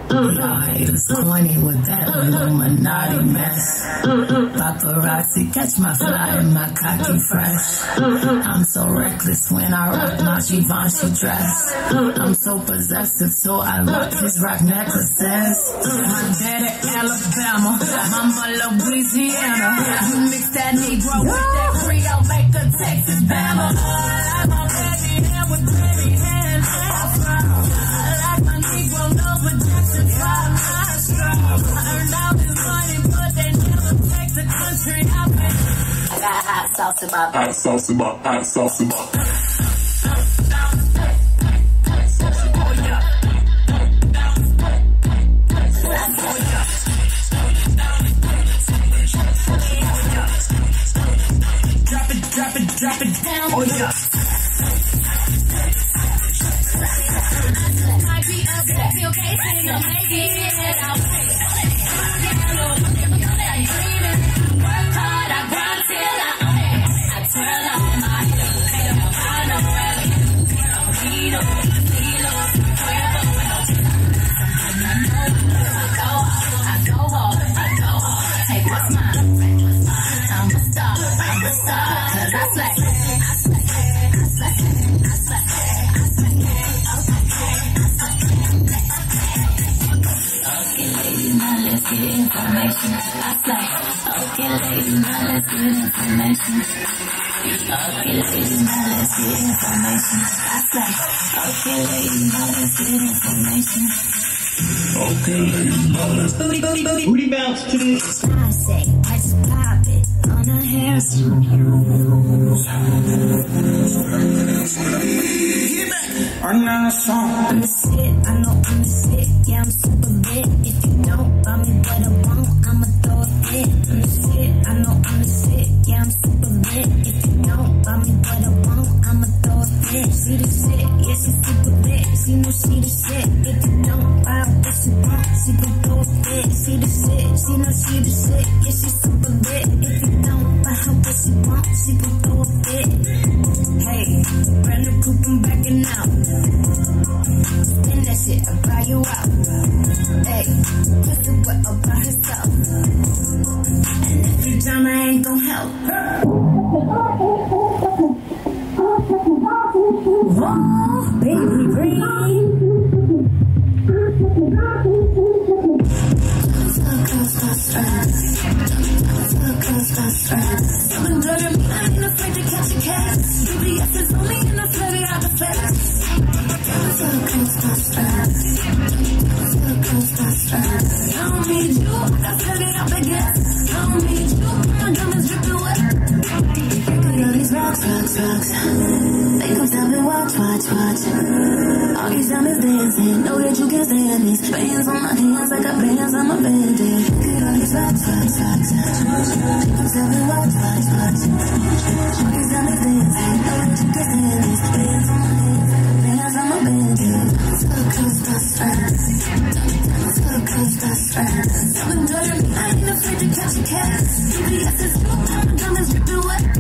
Y'all haters corny with that Illuminati mess. Paparazzi catch my fly in my cocky fresh. I'm so reckless when I rock my Givenchy dress. I'm so possessive, so I rock his rock necklaces. My daddy Alabama, mama Louisiana. You mix that Negro with that Creole, make a Texas Bama. I like my baby hair with baby hands. I like my Negro nose with Jackson 5 nostrils. Earned out this money, but they never take the country out there. I got hot sauce in my hot sauce in my hot sauce in my. Drop it down. Oh yeah. Might be upset, feel okay, so maybe I'll pay it. Work hard, I grind till I own it. I twirl on my head, I know really. I go hard, take what's mine. I'm a star, cause I slay. Okay, ladies, now let's get information. I slay. Okay, ladies, now let's get information. Okay, ladies, now let's get information. I slay. Okay, ladies, now let's get information. Okay, ladies, now let's booty bounce to this. I say, I just pop it on a hair. I'm not a song. I'm the shit, I know I'm the shit. Yeah, I'm super lit. If you don't buy me what I want, I'ma throw a fit. I'm the shit, I know I'm the shit. Yeah, I'm super lit. If you don't buy me what I want, I'ma throw a fit. She the shit, yeah, she super lit. She know she the shit. If you don't buy what she want, she gon' throw a fit. She the shit, she know she the shit. Yeah, she super lit. If you don't buy her what she want, she gon' throw a fit. Hey, brand new coupe, I'm backing out. Spin that shit, I'll buy you out. Hey, pussy wet all by herself. And every time I ain't gon' help. Whoa, baby, breathe. Something good at me, I ain't afraid to catch a cat. UBS is only in a flirty out the fence. I don't need you, I got flirty out the gas. I don't need you, my diamonds dripping wet. All these rocks. They gon' tell me watch. All these diamonds dancing, know that you can stand this. Bands on my hands, I got bands on my bandit. All these rocks. They gon' tell me watch. All these diamonds dancing, know that you can stand this. Bands on my hands, bands on my bandit. So close, that's right. Something good at me, I ain't afraid to catch a cat. UBS is full, my diamonds dripping wet.